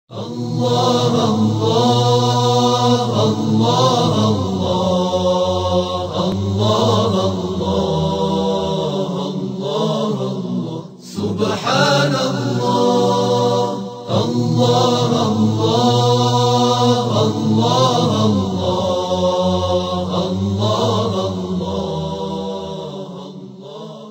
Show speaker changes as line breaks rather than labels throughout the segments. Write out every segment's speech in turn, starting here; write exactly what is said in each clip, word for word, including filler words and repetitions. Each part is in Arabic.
الله الله الله الله الله الله الله سبحان الله الله الله الله الله الله.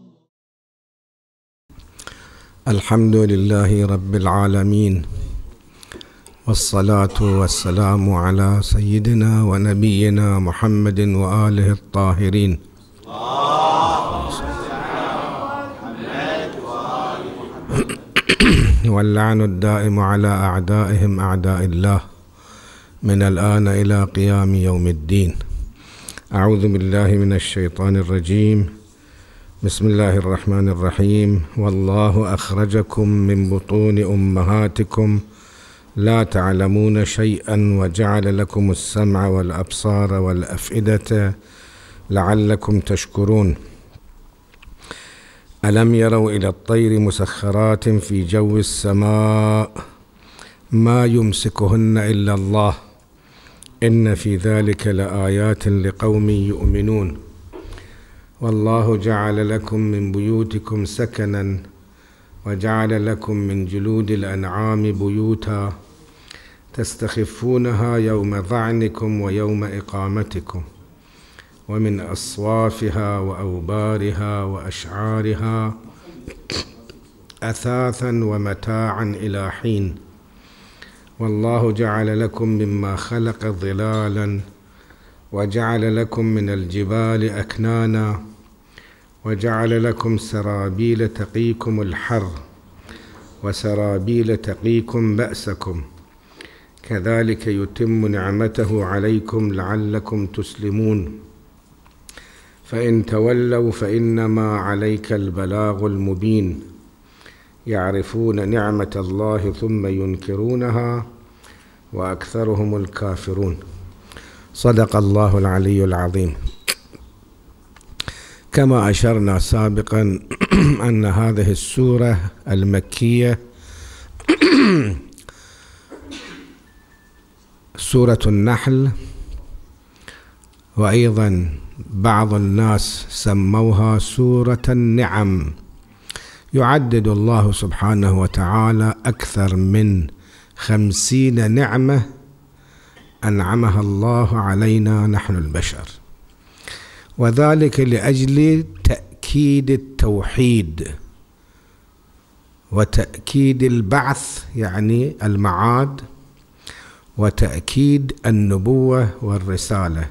الحمد لله رب العالمين، والصلاة والسلام على سيدنا ونبينا محمد وآله الطاهرين. واللعن الدائم على أعدائهم أعداء الله من الآن إلى قيام يوم الدين. أعوذ بالله من الشيطان الرجيم. بسم الله الرحمن الرحيم. والله أخرجكم من بطون أمهاتكم لا تعلمون شيئا وجعل لكم السمع والأبصار والأفئدة لعلكم تشكرون. ألم يروا إلى الطير مسخرات في جو السماء ما يمسكهن إلا الله إن في ذلك لآيات لقوم يؤمنون. والله جعل لكم من بيوتكم سكنا وجعل لكم من جلود الأنعام بيوتا تستخفونها يوم ظعنكم ويوم إقامتكم ومن أصوافها وأوبارها وأشعارها أثاثا ومتاعا إلى حين. والله جعل لكم مما خلق ظلالا وجعل لكم من الجبال أكنانا وجعل لكم سرابيل تقيكم الحر وسرابيل تقيكم بأسكم كذلك يتم نعمته عليكم لعلكم تسلمون. فإن تولوا فإنما عليك البلاغ المبين. يعرفون نعمة الله ثم ينكرونها وأكثرهم الكافرون. صدق الله العلي العظيم. كما أشرنا سابقا أن هذه السورة المكية سورة النحل، وأيضا بعض الناس سموها سورة النعم. يعدد الله سبحانه وتعالى أكثر من خمسين نعمة أنعمها الله علينا نحن البشر، وذلك لأجل تأكيد التوحيد وتأكيد البعث يعني المعاد وتأكيد النبوة والرسالة.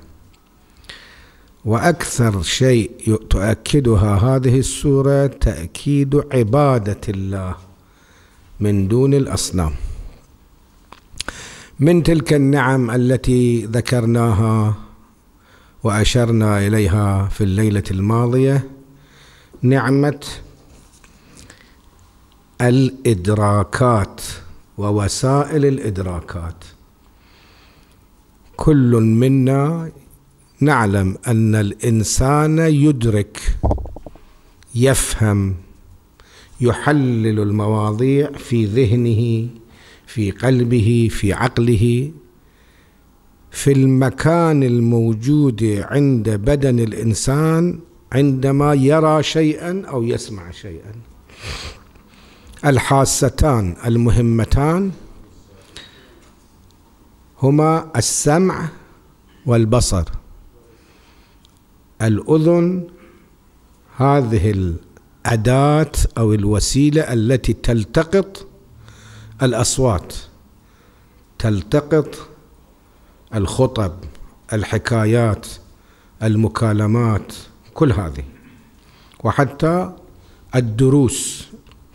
وأكثر شيء تؤكدها هذه السورة تأكيد عبادة الله من دون الأصنام. من تلك النعم التي ذكرناها وأشرنا إليها في الليلة الماضية نعمة الإدراكات ووسائل الإدراكات. كل منا نعلم أن الإنسان يدرك، يفهم، يحلل المواضيع في ذهنه، في قلبه، في عقله، في المكان الموجود عند بدن الإنسان عندما يرى شيئا أو يسمع شيئا. الحاستان المهمتان هما السمع والبصر. الأذن هذه الأداة أو الوسيلة التي تلتقط الأصوات، تلتقط الخطب، الحكايات، المكالمات، كل هذه، وحتى الدروس.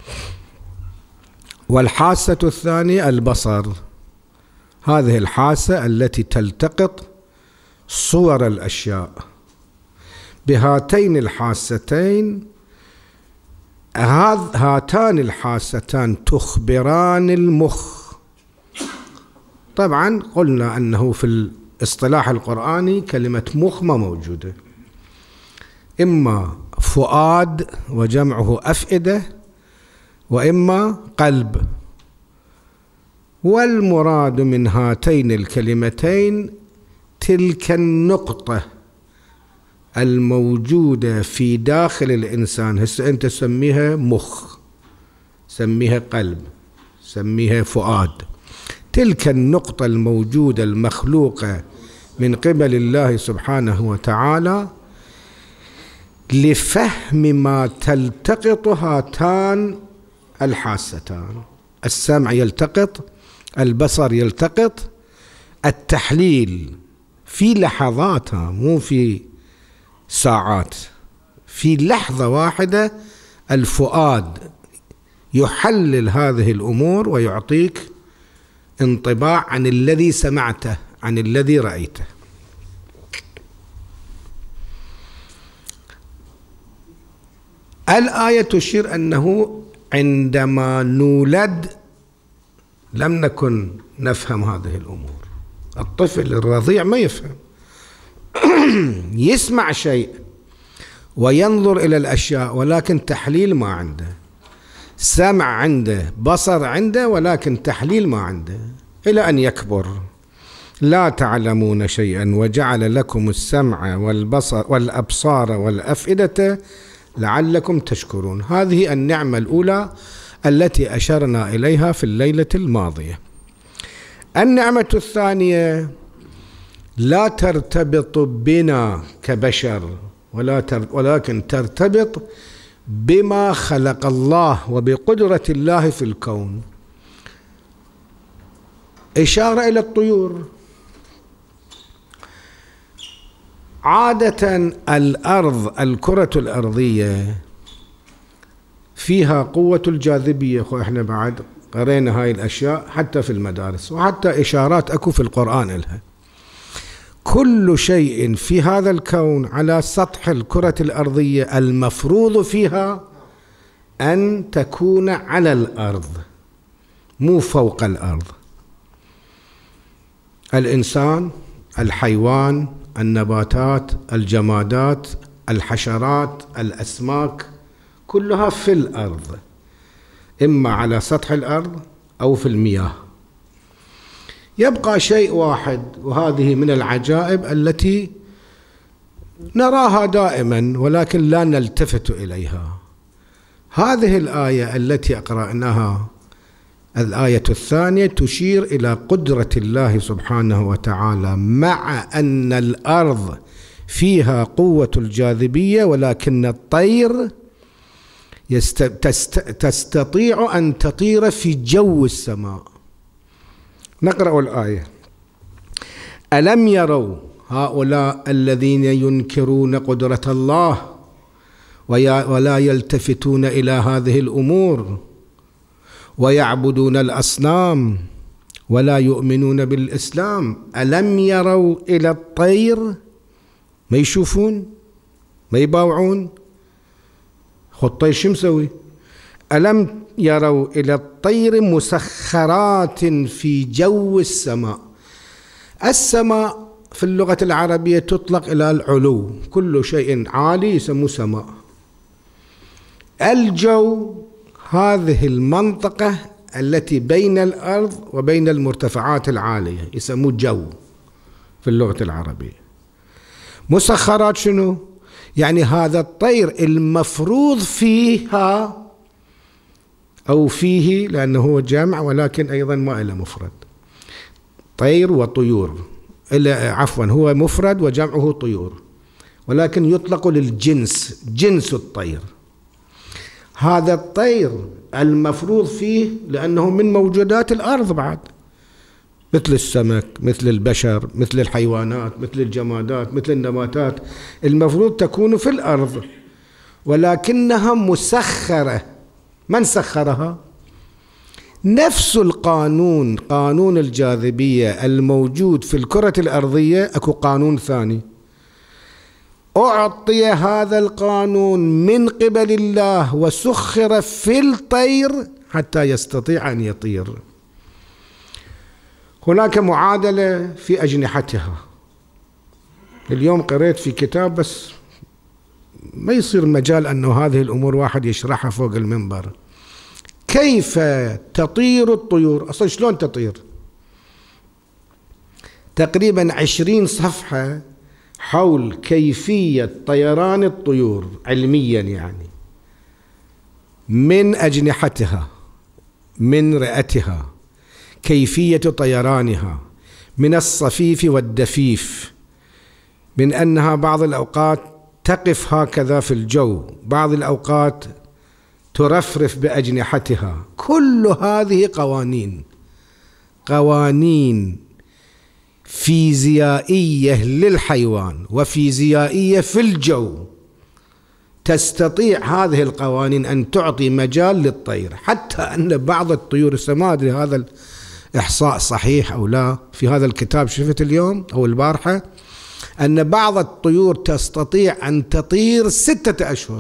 والحاسة الثانية البصر، هذه الحاسة التي تلتقط صور الأشياء. بهاتين الحاستين هاتان الحاستان تخبران المخ. طبعا قلنا أنه في الاصطلاح القرآني كلمة مخ ما موجودة، إما فؤاد وجمعه أفئدة، وإما قلب. والمراد من هاتين الكلمتين تلك النقطة الموجودة في داخل الإنسان. هسه أنت سميها مخ، سميها قلب، سميها فؤاد. تلك النقطة الموجودة المخلوقة من قبل الله سبحانه وتعالى لفهم ما تلتقط هاتان الحاستان. السمع يلتقط، البصر يلتقط، التحليل في لحظاتها مو في ساعات، في لحظة واحدة الفؤاد يحلل هذه الأمور ويعطيك انطباع عن الذي سمعته، عن الذي رأيته. الآية تشير أنه عندما نولد لم نكن نفهم هذه الأمور. الطفل الرضيع ما يفهم يسمع شيء وينظر إلى الأشياء ولكن تحليل ما عنده، سمع عنده، بصر عنده، ولكن تحليل ما عنده، إلى أن يكبر. لا تعلمون شيئا وجعل لكم السمع والبصر والأبصار والأفئدة لعلكم تشكرون. هذه النعمة الأولى التي أشرنا إليها في الليلة الماضية. النعمة الثانية لا ترتبط بنا كبشر ولا تر ولكن ترتبط بما خلق الله وبقدرة الله في الكون. إشارة إلى الطيور. عادة الأرض، الكرة الأرضية فيها قوة الجاذبية، وإحنا بعد قرينا هاي الأشياء حتى في المدارس، وحتى إشارات أكو في القرآن لها. كل شيء في هذا الكون على سطح الكرة الأرضية المفروض فيها أن تكون على الأرض مو فوق الأرض. الإنسان، الحيوان، النباتات، الجمادات، الحشرات، الأسماك، كلها في الأرض، إما على سطح الأرض أو في المياه. يبقى شيء واحد، وهذه من العجائب التي نراها دائما ولكن لا نلتفت إليها. هذه الآية التي قرأناها، الآية الثانية، تشير إلى قدرة الله سبحانه وتعالى، مع أن الأرض فيها قوة الجاذبية ولكن الطير يست... تست... تستطيع أن تطير في جو السماء. نقرأ الآية. ألم يروا هؤلاء الذين ينكرون قدرة الله ولا يلتفتون إلى هذه الأمور ويعبدون الأصنام ولا يؤمنون بالإسلام، ألم يروا إلى الطير؟ ما يشوفون؟ ما يباوعون؟ الطير شو مسوي؟ ألم يروا إلى الطير مسخرات في جو السماء. السماء في اللغة العربية تطلق إلى العلو، كل شيء عالي يسموه سماء. الجو هذه المنطقة التي بين الأرض وبين المرتفعات العالية يسموه جو في اللغة العربية. مسخرات شنو؟ يعني هذا الطير المفروض فيها أو فيه، لأنه هو جمع ولكن أيضا ما إلى مفرد، طير وطيور، إلا عفوا هو مفرد وجمعه طيور، ولكن يطلق للجنس، جنس الطير. هذا الطير المفروض فيه، لأنه من موجودات الأرض بعد، مثل السمك، مثل البشر، مثل الحيوانات، مثل الجمادات، مثل النباتات، المفروض تكون في الأرض، ولكنها مسخرة. من سخرها؟ نفس القانون، قانون الجاذبية الموجود في الكرة الأرضية، أكو قانون ثاني أعطي هذا القانون من قبل الله وسخر في الطير حتى يستطيع أن يطير. هناك معادلة في أجنحتها. اليوم قريت في كتاب، بس ما يصير مجال أنه هذه الأمور واحد يشرحها فوق المنبر. كيف تطير الطيور؟ أصلا شلون تطير؟ تقريبا عشرين صفحة حول كيفية طيران الطيور علميا، يعني من أجنحتها، من رئتها، كيفية طيرانها، من الصفيف والدفيف، من أنها بعض الأوقات تقف هكذا في الجو، بعض الأوقات ترفرف بأجنحتها. كل هذه قوانين قوانين فيزيائية للحيوان وفيزيائية في الجو، تستطيع هذه القوانين أن تعطي مجال للطير. حتى أن بعض الطيور، ما أدري هذا الإحصاء صحيح أو لا، في هذا الكتاب شفت اليوم أو البارحة أن بعض الطيور تستطيع أن تطير ستة أشهر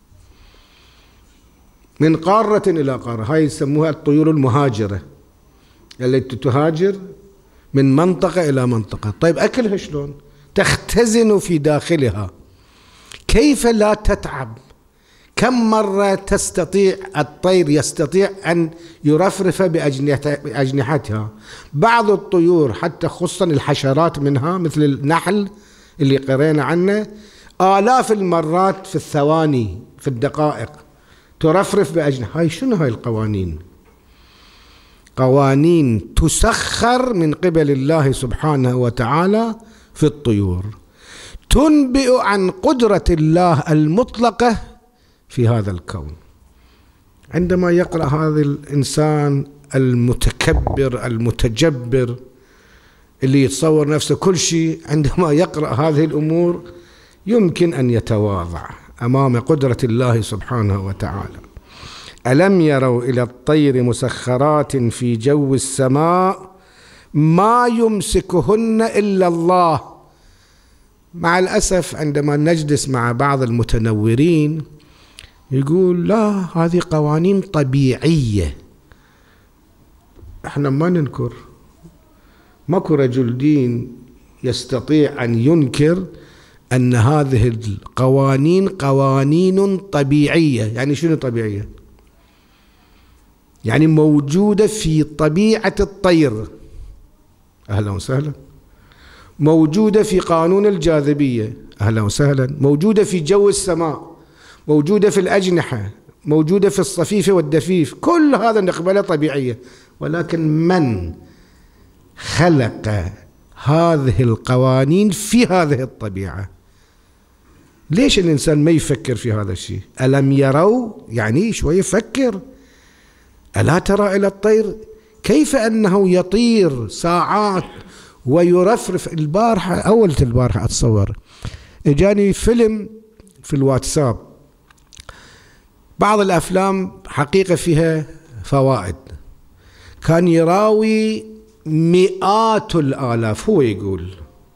من قارة إلى قارة. هاي يسموها الطيور المهاجرة، التي تهاجر من منطقة إلى منطقة. طيب أكلها شلون؟ تختزن في داخلها، كيف لا تتعب؟ كم مرة تستطيع الطير يستطيع أن يرفرف بأجنحتها. بعض الطيور حتى خصوصا الحشرات منها مثل النحل اللي قرينا عنه، آلاف المرات في الثواني في الدقائق ترفرف بأجنحتها. هاي شنو هاي القوانين؟ قوانين تسخر من قبل الله سبحانه وتعالى في الطيور، تنبئ عن قدرة الله المطلقة في هذا الكون. عندما يقرأ هذا الإنسان المتكبر المتجبر اللي يتصور نفسه كل شيء، عندما يقرأ هذه الأمور يمكن أن يتواضع أمام قدرة الله سبحانه وتعالى. ألم يروا إلى الطير مسخرات في جو السماء ما يمسكهن إلا الله. مع الأسف عندما نجلس مع بعض المتنورين يقول لا هذه قوانين طبيعية. احنا ما ننكر، ماكو رجل دين يستطيع أن ينكر أن هذه القوانين قوانين طبيعية. يعني شنو طبيعية؟ يعني موجودة في طبيعة الطير، أهلا وسهلا. موجودة في قانون الجاذبية، أهلا وسهلا. موجودة في جو السماء، موجودة في الأجنحة، موجودة في الصفيف والدفيف. كل هذا نقبله طبيعية، ولكن من خلق هذه القوانين في هذه الطبيعة؟ ليش الإنسان ما يفكر في هذا الشيء؟ ألم يروا؟ يعني شوي يفكر. ألا ترى إلى الطير كيف أنه يطير ساعات ويرفرف؟ البارحة أول البارحة أتصور إجاني فيلم في الواتساب، بعض الأفلام حقيقة فيها فوائد، كان يراوي مئات الآلاف. هو يقول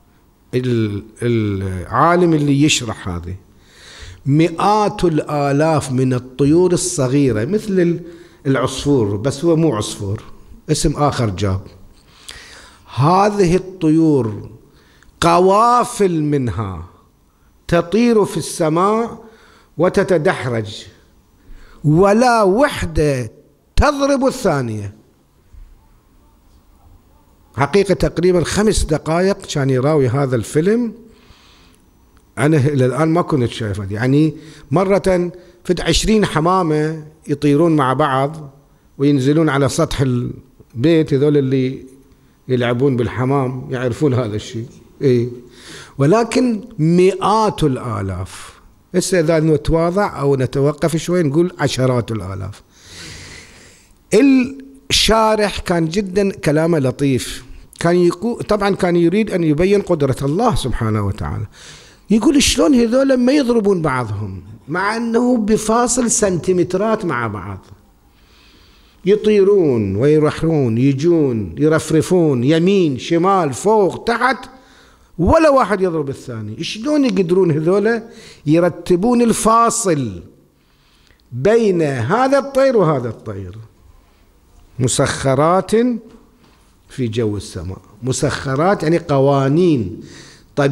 العالم اللي يشرح هذه مئات الآلاف من الطيور الصغيرة مثل العصفور، بس هو مو عصفور، اسم آخر جاب. هذه الطيور قوافل منها تطير في السماء وتتدحرج، ولا وحدة تضرب الثانية. حقيقة تقريبا خمس دقائق كان يراوي هذا الفيلم. أنا إلى الآن ما كنت شايفه. يعني مرة فد عشرين حمامة يطيرون مع بعض وينزلون على سطح البيت، هذول اللي يلعبون بالحمام يعرفون هذا الشيء. إيه، ولكن مئات الآلاف. هسه إذا نتواضع أو نتوقف شوي نقول عشرات الآلاف. الشارح كان جدا كلامه لطيف، كان يقول طبعا كان يريد أن يبين قدرة الله سبحانه وتعالى. يقول شلون هذول ما يضربون بعضهم مع أنه بفاصل سنتيمترات مع بعض، يطيرون ويرحرون، يجون يرفرفون يمين شمال فوق تحت، ولا واحد يضرب الثاني. شلون يقدرون هذول يرتبون الفاصل بين هذا الطير وهذا الطير؟ مسخرات في جو السماء. مسخرات يعني قوانين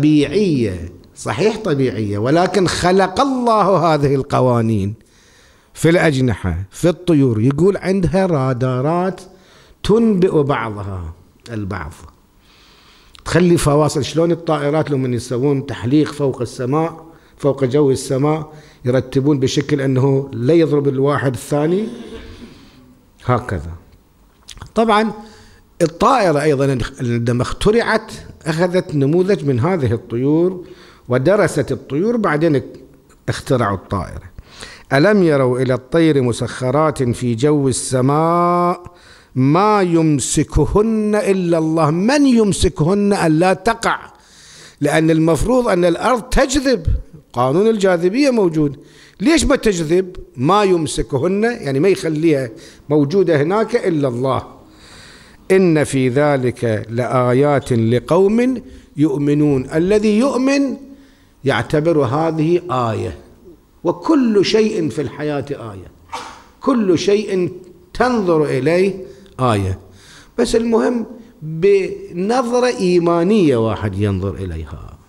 طبيعية، صحيح طبيعية، ولكن خلق الله هذه القوانين في الأجنحة في الطيور، يقول عندها رادارات تنبئ بعضها البعض، تخلي فواصل. شلون الطائرات لما يسوون تحليق فوق السماء فوق جو السماء يرتبون بشكل أنه لا يضرب الواحد الثاني، هكذا. طبعا الطائرة أيضا عندما اخترعت أخذت نموذج من هذه الطيور ودرست الطيور، بعدين اخترعوا الطائرة. ألم يروا إلى الطير مسخرات في جو السماء ما يمسكهن إلا الله. من يمسكهن أن لا تقع؟ لأن المفروض أن الأرض تجذب، قانون الجاذبية موجود، ليش ما تجذب؟ ما يمسكهن يعني ما يخليها موجودة هناك إلا الله. إن في ذلك لآيات لقوم يؤمنون. الذي يؤمن يعتبر هذه آية، وكل شيء في الحياة آية، كل شيء تنظر إليه آية، بس المهم بنظرة إيمانية واحد ينظر إليها.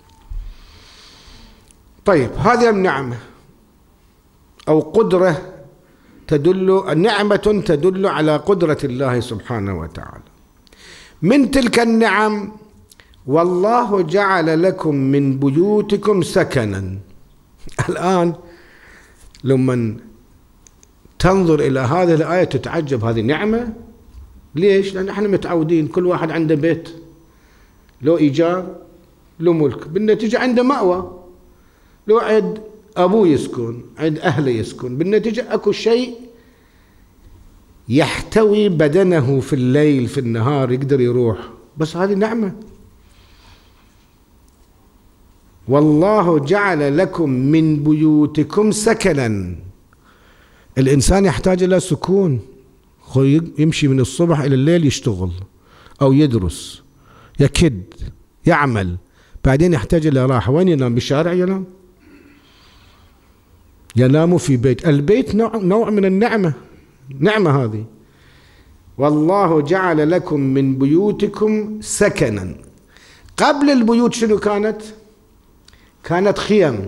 طيب هذه النعمة أو قدرة تدل، نعمة تدل على قدرة الله سبحانه وتعالى. من تلك النعم: والله جعل لكم من بيوتكم سكنا. الآن لما تنظر إلى هذه الآية تتعجب، هذه نعمة؟ ليش؟ لأن احنا متعودين كل واحد عنده بيت، له إيجار، له ملك، بالنتيجة عنده مأوى، لو عند أبوه يسكن، عند أهله يسكن، بالنتيجة أكو شيء يحتوي بدنه في الليل في النهار يقدر يروح، بس هذه نعمة. والله جعل لكم من بيوتكم سكنا. الإنسان يحتاج إلى سكون، يمشي من الصبح إلى الليل يشتغل أو يدرس يكد يعمل، بعدين يحتاج إلى راحة. وين ينام؟ بالشارع ينام؟ ينام في بيت. البيت نوع, نوع من النعمة، نعمة هذه. والله جعل لكم من بيوتكم سكنا. قبل البيوت شنو كانت؟ كانت خيم،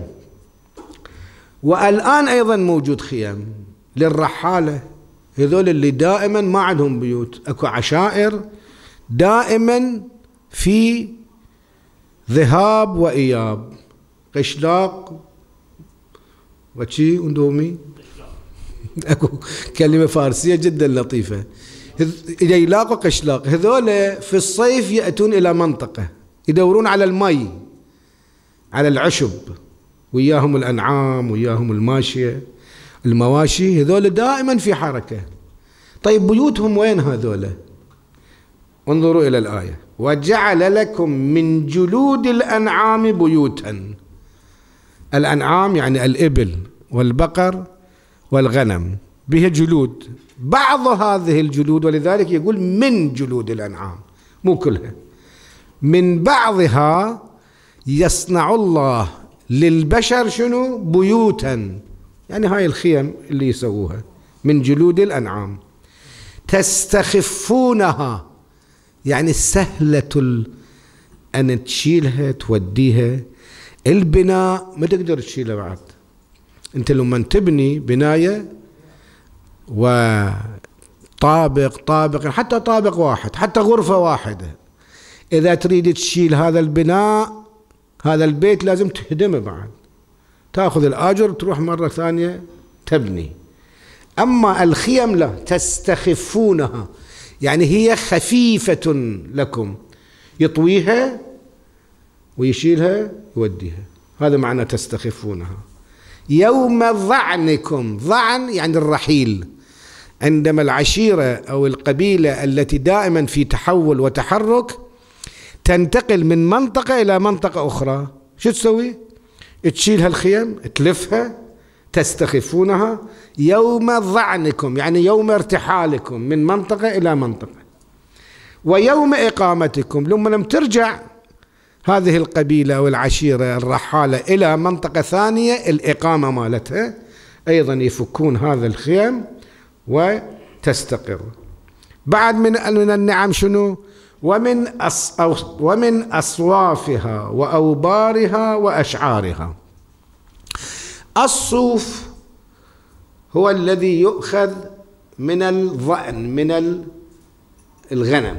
والآن أيضا موجود خيم للرحالة، هذول اللي دائما ما عندهم بيوت. أكو عشائر دائما في ذهاب وإياب، قشلاق وشي اندومي، اكو كلمة فارسية جدا لطيفة، إذا يلاقوا قشلاق. هذول في الصيف يأتون إلى منطقة يدورون على المي، على العشب، وياهم الأنعام وياهم الماشية المواشي، هذول دائما في حركة. طيب بيوتهم وين هذول؟ انظروا إلى الآية: وجعل لكم من جلود الأنعام بيوتا. الأنعام يعني الإبل والبقر والغنم، بها جلود، بعض هذه الجلود، ولذلك يقول من جلود الأنعام مو كلها، من بعضها يصنع الله للبشر شنو؟ بيوتا، يعني هاي الخيم اللي يسووها من جلود الأنعام. تستخفونها يعني سهلة أن تشيلها توديها. البناء ما تقدر تشيله بعد. أنت لما تبني بناية وطابق طابق، حتى طابق واحد، حتى غرفة واحدة، إذا تريد تشيل هذا البناء هذا البيت لازم تهدمه بعد، تأخذ الآجر تروح مرة ثانية تبني. أما الخيم لا، تستخفونها يعني هي خفيفة لكم، يطويها ويشيلها يوديها، هذا معنى تستخفونها. يوم ظعنكم، ظعن يعني الرحيل، عندما العشيرة أو القبيلة التي دائما في تحول وتحرك تنتقل من منطقة إلى منطقة أخرى، شو تسوي؟ تشيلها الخيم، تلفها، تستخفونها. يوم ظعنكم يعني يوم ارتحالكم من منطقة إلى منطقة. ويوم إقامتكم، لما لم ترجع هذه القبيلة أو العشيرة الرحالة إلى منطقة ثانية، الإقامة مالتها أيضا يفكون هذا الخيم وتستقر. بعد من من النعم شنو؟ ومن أص ومن أصوافها وأوبارها وأشعارها. الصوف هو الذي يؤخذ من الظأن، من الغنم.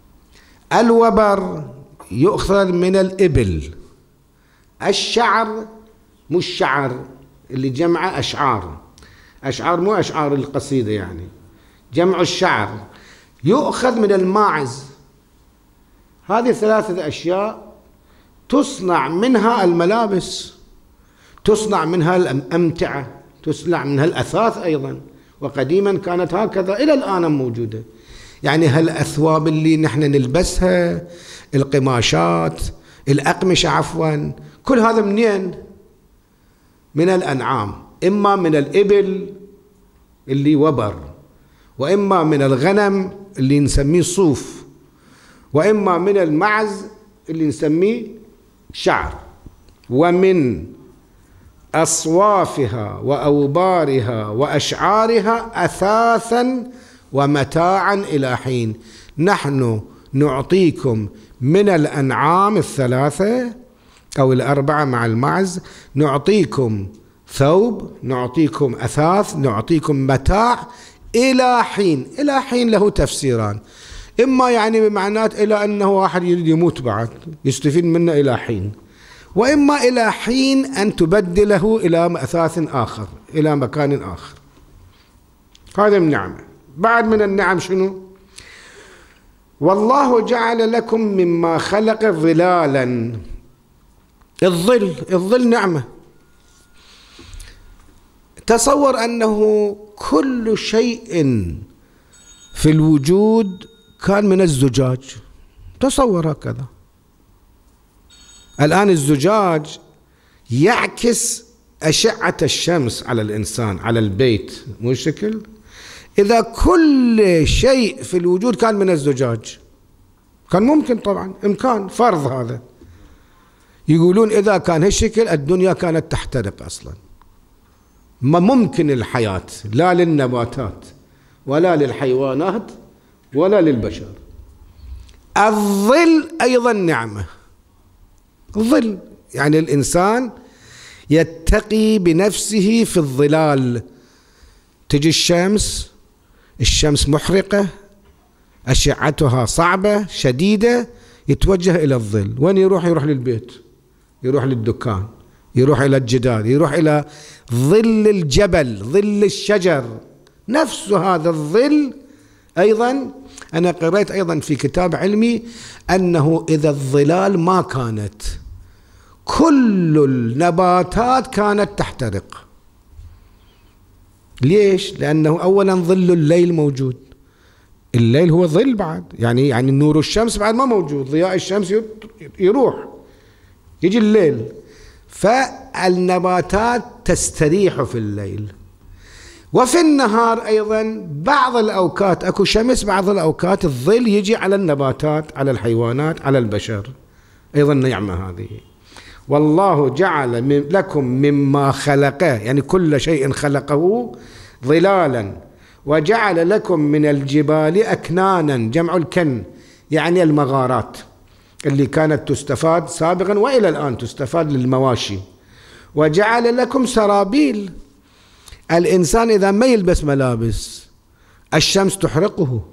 الوبر يؤخذ من الإبل. الشعر مش شعر اللي جمع أشعار، أشعار مو أشعار القصيدة يعني، جمع الشعر يؤخذ من الماعز. هذه ثلاثة أشياء تصنع منها الملابس، تصنع منها الأمتعة، تصنع منها الأثاث أيضا، وقديما كانت هكذا إلى الآن موجودة. يعني هالأثواب اللي نحن نلبسها، القماشات، الأقمشة عفوا، كل هذا منين؟ من الأنعام، إما من الإبل اللي وبر، وإما من الغنم اللي نسميه صوف، وإما من المعز اللي نسميه شعر. ومن أصوافها وأوبارها وأشعارها أثاثا ومتاعا إلى حين. نحن نعطيكم من الأنعام الثلاثة أو الأربعة مع المعز، نعطيكم ثوب، نعطيكم أثاث، نعطيكم متاع إلى حين. إلى حين له تفسيران، إما يعني بمعنات إلى أنه واحد يريد يموت بعد يستفيد منه إلى حين، وإما إلى حين أن تبدله إلى أثاث آخر، إلى مكان آخر. هذا من نعمة. بعد من النعم شنو؟ والله جعل لكم مما خلق ظلالا. الظل، الظل نعمة. تصور أنه كل شيء في الوجود كان من الزجاج، تصور هكذا. الآن الزجاج يعكس أشعة الشمس على الإنسان، على البيت، مو شكل. إذا كل شيء في الوجود كان من الزجاج كان ممكن، طبعا إمكان، فرض هذا. يقولون إذا كان هالشكل الدنيا كانت تحترق أصلا. ما ممكن الحياة لا للنباتات ولا للحيوانات ولا للبشر. الظل أيضا نعمة. الظل يعني الإنسان يتقي بنفسه في الظلال. تجي الشمس، الشمس محرقة، أشعتها صعبة شديدة، يتوجه إلى الظل. وين يروح؟ يروح للبيت، يروح للدكان، يروح إلى الجدار، يروح إلى ظل الجبل، ظل الشجر. نفس هذا الظل أيضا أنا قرأت أيضا في كتاب علمي أنه إذا الظلال ما كانت، كل النباتات كانت تحترق. ليش؟ لأنه أولا ظل الليل موجود، الليل هو ظل بعد، يعني يعني نور الشمس بعد ما موجود، ضياء الشمس يروح، يجي الليل، فالنباتات تستريح في الليل. وفي النهار أيضا بعض الأوقات أكو شمس، بعض الأوقات الظل يجي على النباتات، على الحيوانات، على البشر. أيضا نعمة هذه. والله جعل من لكم مما خلقه، يعني كل شيء خلقه ظلالا، وجعل لكم من الجبال أكنانا، جمع الكن يعني المغارات اللي كانت تستفاد سابقا وإلى الآن تستفاد للمواشي. وجعل لكم سرابيل. الإنسان إذا ما يلبس ملابس الشمس تحرقه.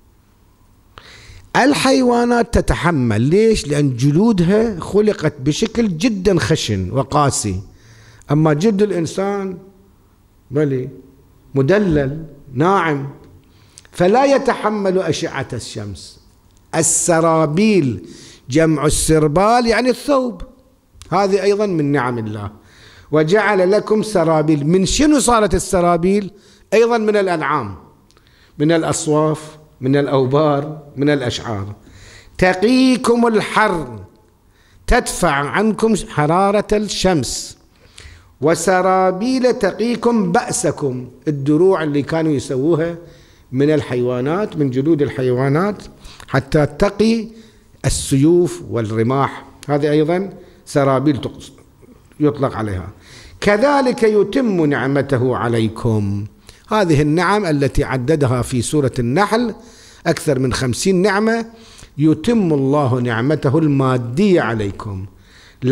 الحيوانات تتحمل، ليش؟ لأن جلودها خلقت بشكل جدا خشن وقاسي، أما جلد الإنسان بلي مدلل ناعم، فلا يتحمل أشعة الشمس. السرابيل جمع السربال يعني الثوب، هذه أيضا من نعم الله. وجعل لكم سرابيل. من شنو صارت السرابيل؟ أيضا من الأنعام، من الأصواف، من الأوبار، من الأشعار. تقيكم الحر، تدفع عنكم حرارة الشمس. وسرابيل تقيكم بأسكم، الدروع اللي كانوا يسووها من الحيوانات، من جلود الحيوانات، حتى تقي السيوف والرماح. هذه أيضا سرابيل يطلق عليها. كذلك يتم نعمته عليكم. هذه النعم التي عددها في سورة النحل أكثر من خمسين نعمة، يتم الله نعمته المادية عليكم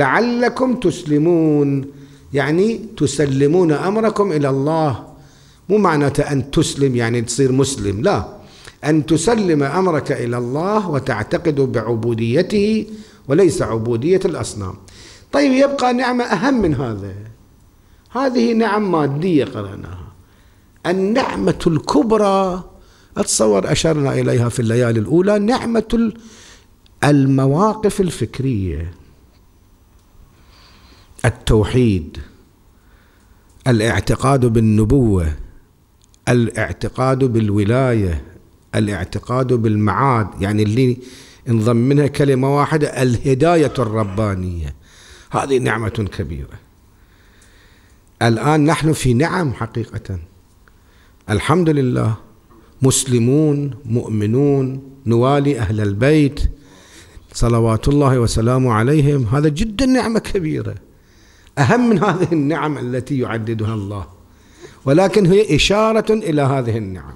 لعلكم تسلمون، يعني تسلمون أمركم إلى الله، مو معناته أن تسلم يعني تصير مسلم، لا، أن تسلم أمرك إلى الله وتعتقد بعبوديته وليس عبودية الأصنام. طيب يبقى نعمة أهم من هذا، هذه نعم مادية قرأناها. النعمة الكبرى أتصور أشرنا إليها في الليالي الأولى، نعمة المواقف الفكرية، التوحيد، الاعتقاد بالنبوة، الاعتقاد بالولاية، الاعتقاد بالمعاد، يعني اللي انضم منها كلمة واحدة، الهداية الربانية. هذه نعمة كبيرة. الآن نحن في نعم حقيقة، الحمد لله، مسلمون مؤمنون نوالي أهل البيت صلوات الله وسلامه عليهم، هذا جدا نعمة كبيرة، أهم من هذه النعم التي يعددها الله، ولكن هي إشارة إلى هذه النعم.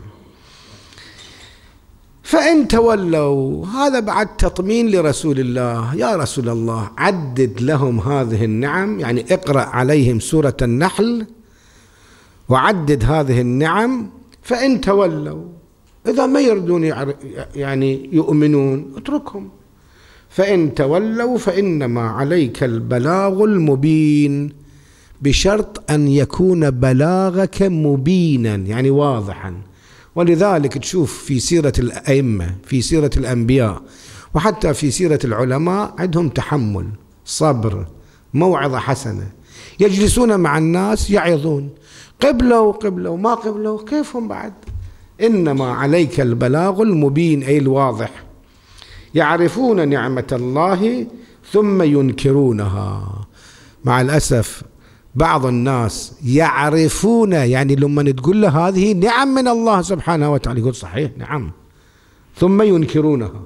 فإن تولوا، هذا بعد تطمين لرسول الله، يا رسول الله عدد لهم هذه النعم، يعني اقرأ عليهم سورة النحل وعدد هذه النعم. فإن تولوا، إذا ما يردون يعني يؤمنون اتركهم. فإن تولوا فإنما عليك البلاغ المبين، بشرط أن يكون بلاغك مبينا يعني واضحا. ولذلك تشوف في سيرة الأئمة، في سيرة الأنبياء، وحتى في سيرة العلماء عندهم تحمل، صبر، موعظة حسنة، يجلسون مع الناس يعظون، قبلوا قبلوا ما قبلوا كيفهم بعد. إنما عليك البلاغ المبين أي الواضح. يعرفون نعمة الله ثم ينكرونها. مع الأسف بعض الناس يعرفون، يعني لما تقول له هذه نعم من الله سبحانه وتعالى يقول صحيح نعم، ثم ينكرونها.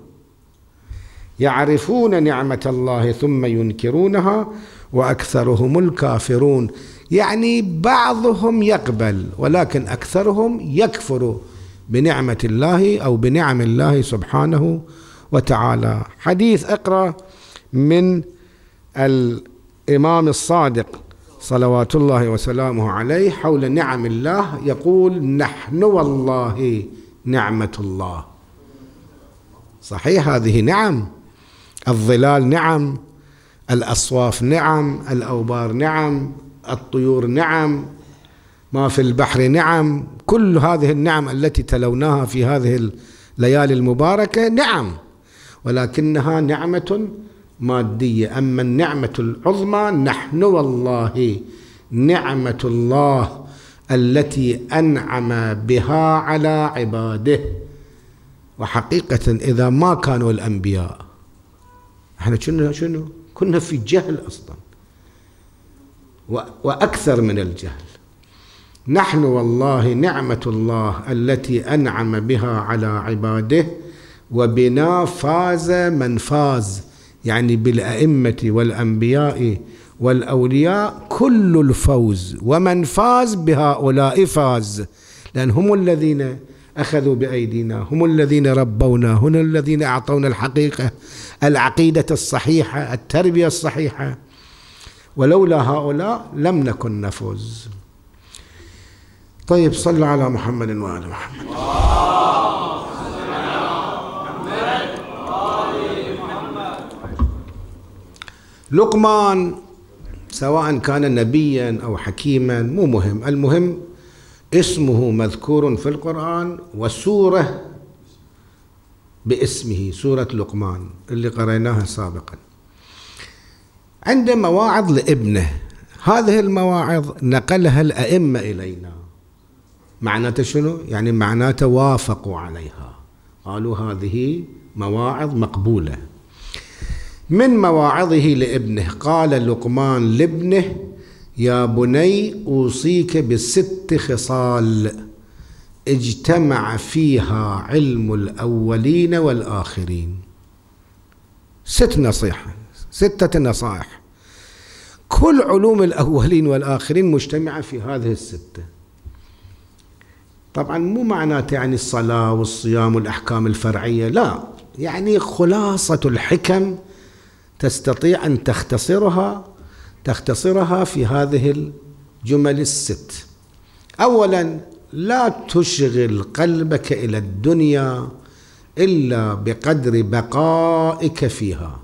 يعرفون نعمة الله ثم ينكرونها وأكثرهم الكافرون، يعني بعضهم يقبل ولكن أكثرهم يكفر بنعمة الله أو بنعم الله سبحانه وتعالى. حديث اقرأ من الإمام الصادق صلوات الله وسلامه عليه حول نعم الله، يقول نحن والله نعمة الله. صحيح هذه نعم، الظلال نعم، الأصواف نعم، الأوبار نعم، الطيور نعم، ما في البحر نعم، كل هذه النعم التي تلوناها في هذه الليالي المباركة نعم، ولكنها نعمة مادية. أما النعمة العظمى نحن والله نعمة الله التي أنعم بها على عباده. وحقيقة إذا ما كانوا الأنبياء احنا كنا شنو؟ كنا في جهل أصلا وأكثر من الجهل. نحن والله نعمة الله التي أنعم بها على عباده وبنا فاز من فاز، يعني بالأئمة والأنبياء والأولياء كل الفوز، ومن فاز بهؤلاء فاز، لأن هم الذين أخذوا بأيدينا، هم الذين ربونا، هم الذين أعطونا الحقيقة، العقيدة الصحيحة، التربية الصحيحة، ولولا هؤلاء لم نكن نفوز. طيب صلوا على محمد وآل محمد. لقمان سواء كان نبيا أو حكيما مو مهم، المهم اسمه مذكور في القرآن وسورة باسمه، سورة لقمان اللي قرأناها سابقا. عنده مواعظ لابنه، هذه المواعظ نقلها الأئمة إلينا. معناته شنو؟ يعني معناته وافقوا عليها، قالوا هذه مواعظ مقبولة. من مواعظه لابنه قال لقمان لابنه يا بني أوصيك بست خصال اجتمع فيها علم الأولين والآخرين. ست نصيحة، ستة نصائح، كل علوم الأولين والآخرين مجتمعة في هذه الستة. طبعا مو معناته يعني الصلاة والصيام والأحكام الفرعية، لا، يعني خلاصة الحكم تستطيع أن تختصرها تختصرها في هذه الجمل الست. أولا لا تشغل قلبك إلى الدنيا إلا بقدر بقائك فيها.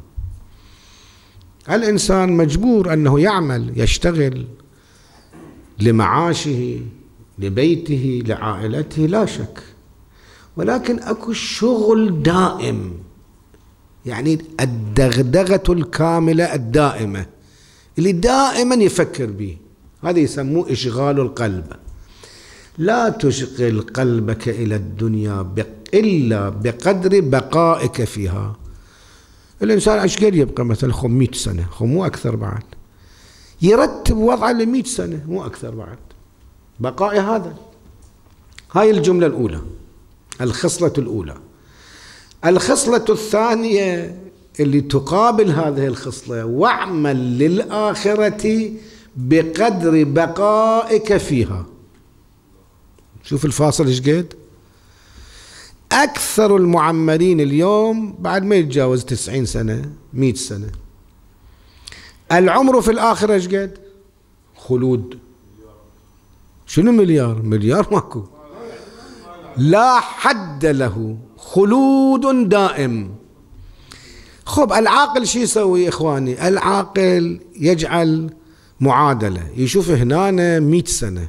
الإنسان مجبور أنه يعمل، يشتغل لمعاشه، لبيته، لعائلته، لا شك، ولكن أكو شغل دائم، يعني الدغدغة الكاملة الدائمة اللي دائما يفكر به، هذا يسموه إشغال القلب. لا تشغل قلبك إلى الدنيا إلا بقدر بقائك فيها. الإنسان ايش قد يبقى مثلا خمسمائة سنة، خم مو أكثر بعد، يرتب وضعه لمئة سنة مو أكثر بعد، بقاء هذا. هاي الجملة الأولى، الخصلة الأولى. الخصلة الثانية اللي تقابل هذه الخصلة: واعمل للآخرة بقدر بقائك فيها. شوف الفاصل ايش قد؟ أكثر المعمرين اليوم بعد ما يتجاوز تسعين سنة، مئة سنة. العمر في الآخرة ايش قد؟ خلود. شنو مليار؟ مليار ماكو، لا حد له، خلود دائم. خب العاقل شو يسوي إخواني؟ العاقل يجعل معادلة، يشوف هنا مئة سنة،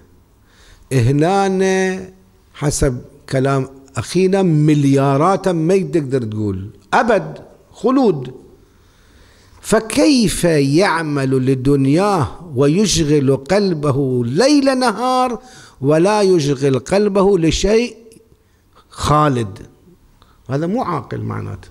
هنا حسب كلام أخينا مليارات ما يقدر تقول أبد، خلود. فكيف يعمل لدنياه ويشغل قلبه ليل نهار ولا يشغل قلبه لشيء خالد؟ هذا مو عاقل معناته.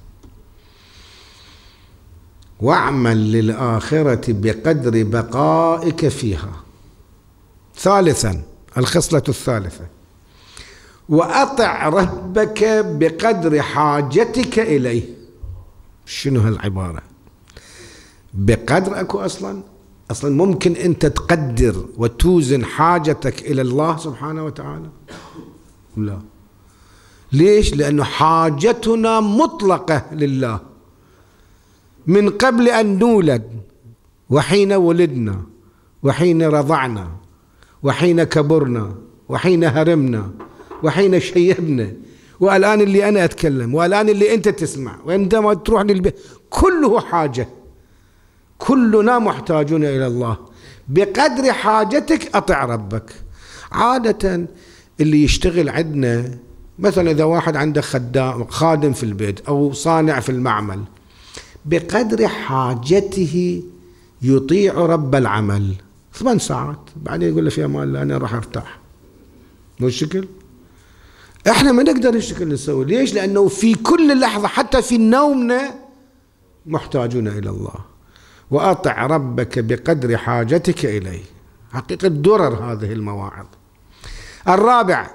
واعمل للآخرة بقدر بقائك فيها. ثالثا، الخصلة الثالثة: وأطع ربك بقدر حاجتك إليه. شنو هالعبارة؟ بقدر أكو أصلا أصلا ممكن أنت تقدر وتوزن حاجتك إلى الله سبحانه وتعالى؟ لا. ليش؟ لأنه حاجتنا مطلقة لله من قبل أن نولد، وحين ولدنا، وحين رضعنا، وحين كبرنا، وحين هرمنا، وحين شيبنا، والآن اللي أنا أتكلم، والآن اللي أنت تسمع، وعندما تروح للبيت، كله حاجة، كلنا محتاجون إلى الله. بقدر حاجتك أطع ربك. عادة اللي يشتغل عندنا مثلا إذا واحد عنده خدام خادم في البيت أو صانع في المعمل، بقدر حاجته يطيع رب العمل ثمان ساعات، بعدين يقول له في أمان الله أنا راح أرتاح. مو الشكل؟ إحنا ما نقدر الشكل نسوي. ليش؟ لأنه في كل لحظة حتى في نومنا محتاجون إلى الله. وأطع ربك بقدر حاجتك إليه. حقيقة درر هذه المواعظ. الرابع: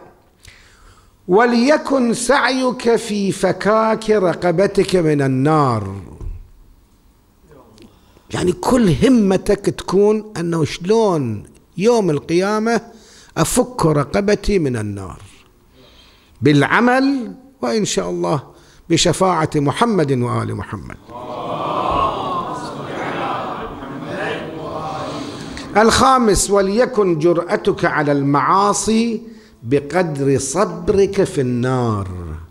وليكن سعيك في فكاك رقبتك من النار. يعني كل همتك تكون أنه شلون يوم القيامة أفك رقبتي من النار، بالعمل وإن شاء الله بشفاعة محمد وآل محمد. الخامس: وليكن جرأتك على المعاصي بقدر صبرك في النار.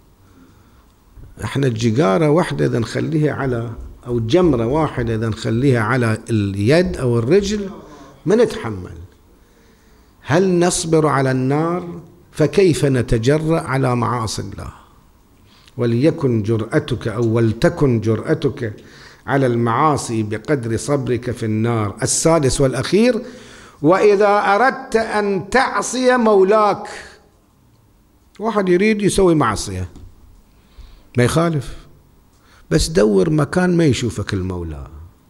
احنا الجقارة واحدة إذا نخليها على، أو جمرة واحدة إذا نخليها على اليد أو الرجل ما نتحمل. هل نصبر على النار؟ فكيف نتجرأ على معاصي الله؟ وليكن جرأتك أو ولتكن جرأتك على المعاصي بقدر صبرك في النار. السادس والأخير: وإذا أردت أن تعصي مولاك. واحد يريد يسوي معصية ما يخالف، بس دور مكان ما يشوفك المولى.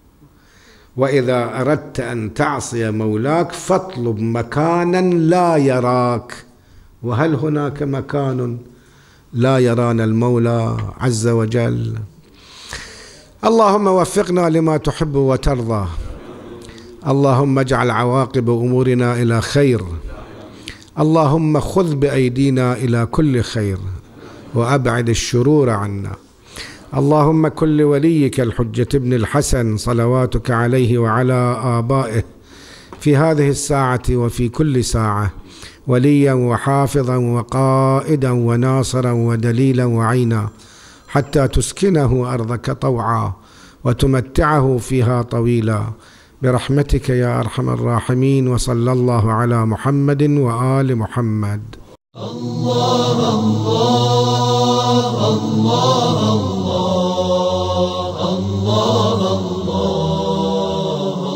وإذا أردت أن تعصي مولاك فاطلب مكانا لا يراك. وهل هناك مكان لا يرانا المولى عز وجل؟ اللهم وفقنا لما تحب وترضى. اللهم اجعل عواقب أمورنا إلى خير. اللهم خذ بأيدينا إلى كل خير وأبعد الشرور عنا. اللهم كن لوليك الحجة ابن الحسن صلواتك عليه وعلى آبائه في هذه الساعة وفي كل ساعة وليا وحافظا وقائدا وناصرا ودليلا وعينا، حتى تسكنه أرضك طوعا وتمتعه فيها طويلا، برحمتك يا أرحم الراحمين. وصلى الله على محمد وآل محمد.
الله الله الله الله الله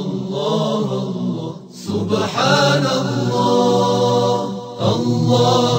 الله الله سبحان الله الله